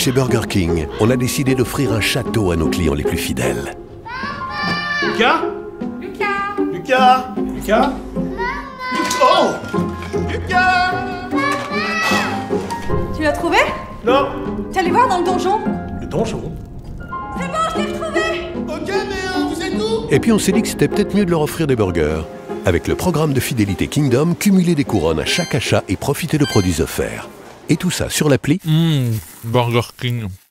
chez Burger King, on a décidé d'offrir un château à nos clients les plus fidèles. Lucas? Lucas? Lucas? Oh! Lucas! Tu l'as trouvé? Non. T'es allé voir dans le donjon? Le donjon? C'est bon, je l'ai retrouvé! Ok, mais vous êtes où? Et puis on s'est dit que c'était peut-être mieux de leur offrir des burgers. Avec le programme de fidélité Kingdom, cumulez des couronnes à chaque achat et profitez de produits offerts. Et tout ça sur l'appli Burger King.